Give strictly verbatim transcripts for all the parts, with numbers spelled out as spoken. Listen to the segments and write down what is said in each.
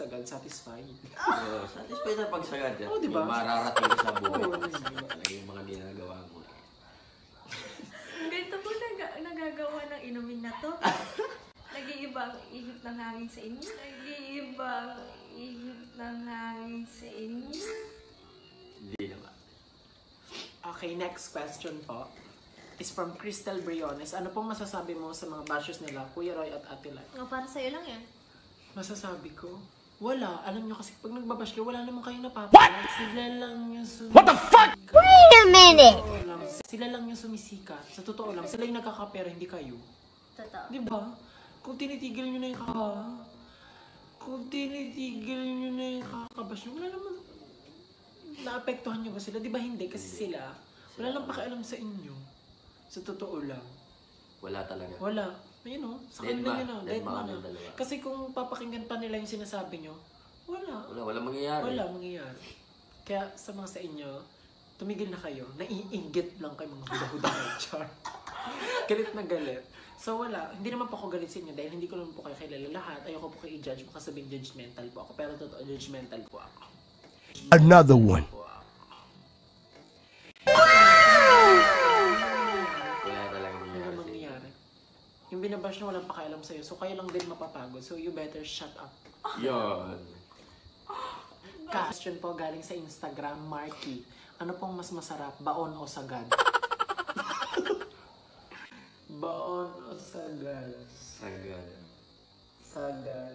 sagad, satisfied. Oo, satisfied na pagsagad yan. Oo, diba? Yung mararating sa buhay. Oo, Talaga yung mga ginagawa mo. Ganito po nag nagagawa ng inumin na to. Nag-iiba ang ihip ng hangin sa inyo. Nag-iiba ang ihip ng hangin sa inyo. Hindi naman. Okay, next question po is from Crystal Briones. Ano pong masasabi mo sa mga bashers nila, Kuya Roy at Ate Lai? O, para sa'yo lang yan. Masasabi ko, wala. Alam nyo kasi pag nagbabash kayo, wala naman kayo napapala. Sila lang yung sumisikat. What the fuck? Wait a minute! Lang, sila lang yung sumisikat. Sa totoo lang, sila yung nagkakapera, hindi kayo. Totoo. Diba? Kung tinitigil nyo na yung kaka... Kung tinitigil nyo na yung kakabash nyo, wala naman... Naapektuhan nyo ba sila? Diba hindi? Kasi sila, wala lang pakialam sa inyo. Sa totoo lang. Wala talaga. Wala. Ayun o, sa Dead kanila ma. yun o. Dead Dead ma ma kami na. dalawa. Kasi kung papakinggan pa nila yung sinasabi nyo, wala. Wala, wala mangyayari. Wala mangyayari. Kaya sa mga sa inyo, tumigil na kayo. Naiinggit lang kayo mga huda-huda kayo. Char. Galit na galit. So wala, hindi naman po ako galit sa inyo dahil hindi ko naman po kayo kilala lahat. Ayoko po kayo i-judge, baka sabihin judgmental po ako. Pero totoo, judgmental po ako. Another one. Yung binabash na walang pakialam sa'yo, so kayo lang din mapapagod. So you better shut up. Yan. Question po galing sa Instagram, Marky. Ano pong mas masarap, baon o sagad? Baon o sagad? Sagad. Sagad.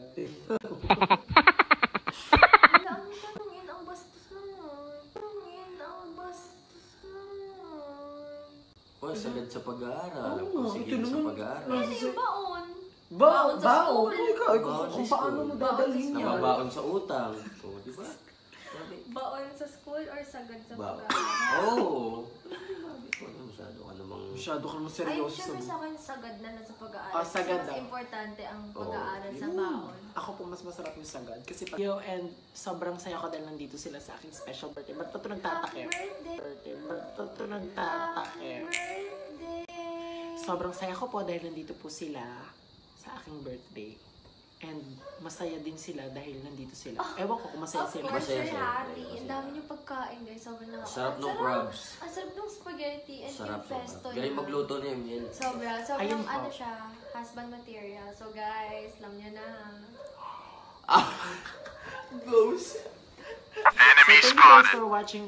Ang tanongin ang bastos naman. Tanongin ang bastos naman. Oh, sagad sa pag-aaral. Oo, Oh, sige ito sa naman. pag-aaral. Ano yung baon? Baon, sa baon. school. Ikaw, ikaw, Baon sa kung paano school. mo dadalhin yan? Nababaon sa utang. Oh, di ba? Sabi. Baon sa school or sagad sa Baon. pag-aaral? Oo. Ikaw na masyado ka namang... Masyado ka naman Ay, seryoso syempre sa sa akin sagad na nasa pag-aaral. Ah, sagad Kasi mas daw. importante ang Oo. pag-aaral sa Yun. baon. Ako po mas masarap yung sagad. Kasi pag... Yo, and sobrang saya ko dahil nandito sila sa aking special birthday. Ba't pa ito Happy nagtatakip? birthday! Birthday. Ba't pa ito Happy nagtatakip? birthday! Sobrang saya ko po dahil nandito po sila sa aking birthday. And masaya din sila dahil nandito sila. Ewan ko kung masaya Of sila. course, Masaya you're sila. happy. Masaya. Ang dami niyong pagkain, guys. Sobrang na. Sarap Ang ng crabs. Ang sarap ng spaghetti and Sarap yung pesto sarap. Galing niya. magluto niya, Emil. Sobra. Sobrang Ayun po. ano siya, husband material. So guys, alam niyo na. Ah! Ghost! So thank you guys for watching.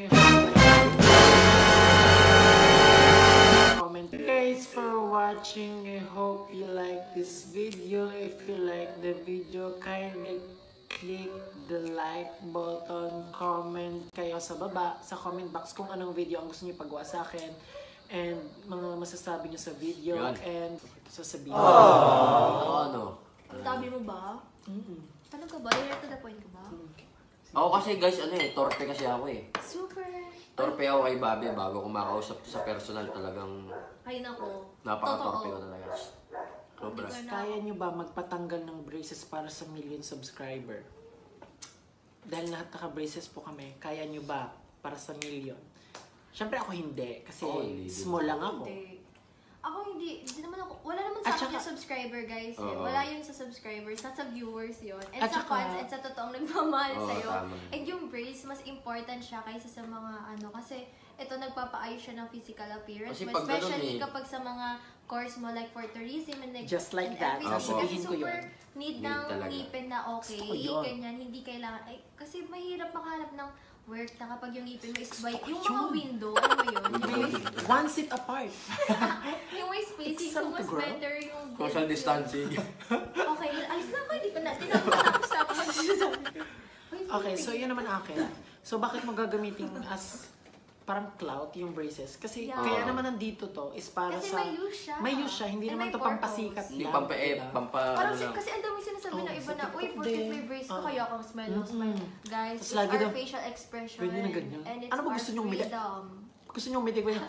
Comment guys for watching. I hope you like this video. If you like the video, kindly click the like button. Comment kayo sa baba, sa comment box kung anong video ang gusto niyo pagawa sa akin. And mga masasabi niyo sa video. Yan. And sasabihin. Ano, ano? Sabi mo ba? Mm-mm. Ano ka ba? Direct to the point ka ba? Ako kasi guys, ano eh, torpe kasi ako eh. Super. Torpe ako kay Bobby bago kumakausap sa personal talagang Ay nako. napaka-torpe ko Totoo. talaga. Sobra. Hindi ko na- Kaya nyo ba magpatanggal ng braces para sa million subscriber? Dahil lahat naka-braces po kami, kaya nyo ba para sa million? Siyempre ako hindi, kasi Oo, hindi. small lang ako. Hindi. Ako hindi, hindi naman ako, wala naman At sa akin saka- yung subscriber guys. eh. Oo. Wala yun sa subscribers, nasa viewers yun. And At sa saka- fans, and sa totoong nagmamahal Oo, sa'yo. tama. And yung brace, mas important siya kaysa sa mga ano, kasi ito nagpapaayos siya ng physical appearance. Kasi mo, pag ganun especially eh. kapag sa mga course mo like for tourism and like, Just like and that, everything. sasabihin Kasi ko super yun. need Need ng talaga. ngipin na okay, Gusto ko yun. ganyan, hindi kailangan, ay, kasi mahirap makahanap ng work na kapag yung ngipin mo is by, Gusto ko yung mga yun. window, alam mo yun, yung may, One seat apart. yung may spacing, Except so mas the girl. better yung Social distancing. Okay, alis na ako, hindi pa natin ako matapos na ako mag-design. Okay, so yun naman akin. So bakit mo gagamitin as parang clout yung braces? Kasi Yeah. kaya naman nandito to is para Kasi sa... may use siya. May use siya, hindi And naman may to pampasikat Hindi lang. pampa eh, diba? pampa Parang ano si- lang. kasi ang dami sinasabi Oo, ng iba sa na, uy, TikTok porket din. may brace ko, Oo. kaya ako smile, no smile. Mm-mm. Guys, Tapos it's lagi our daw, facial expression. pwede na ganyan. And it's Ano ba our gusto niyong mili- freedom. Gusto nyo umitig ba yun?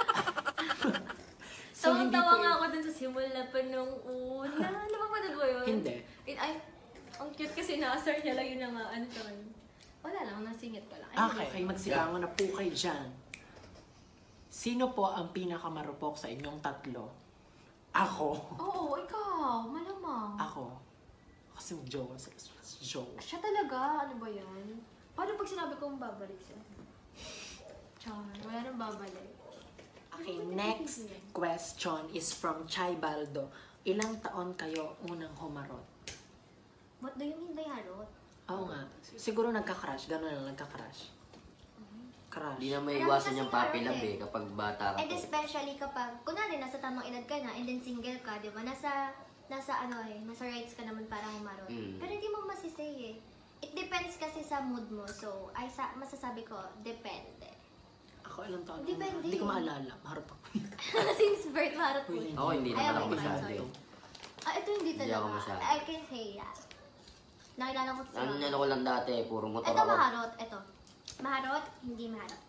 So, hindi tawa po nga yun. ako dun sa simula pa nung una. Napapanood mo yun? Hindi. It, ay, ang cute kasi naasar niya lang yun na nga, ano to yun. Wala lang, nasingit ko lang. Okay, okay, magsilangan na po kayo dyan. Sino po ang pinakamarupok sa inyong tatlo? Ako. Oo, ikaw, malamang. Ako. Kasi jowa sa jowa. Siya talaga, ano ba yan? Paano pag sinabi kong babalik siya? Char, wala nang babalik. Okay, next question is from Chai Baldo. Ilang taon kayo unang humarot? What do you mean by harot? Oo nga. Siguro nagka-crush. Gano'n lang, nagka-crush. Crush. Hindi na may Marami iwasan kasi yung puppy parang love eh. eh, kapag bata ka And pa. especially kapag, kunwari, nasa tamang edad ka na, and then single ka, di ba? Nasa, nasa ano eh, nasa rights ka naman para humarot. Mm. Pero hindi mo masisay eh. It depends kasi sa mood mo. So, ay sa, masasabi ko, depende. Ako ilang taon? Depende. Hindi ko maalala. Maharot ako. Since birth, maharot po. Uy, Ako hindi Ay, naman okay, ako fine, masyado sorry. eh. Ah, ito hindi Hindi talaga. ako masyado. I can say that. Nakilala ko sa Ano ano ko lang dati, puro motor Ito ako. maharot, ito. Maharot, hindi maharot.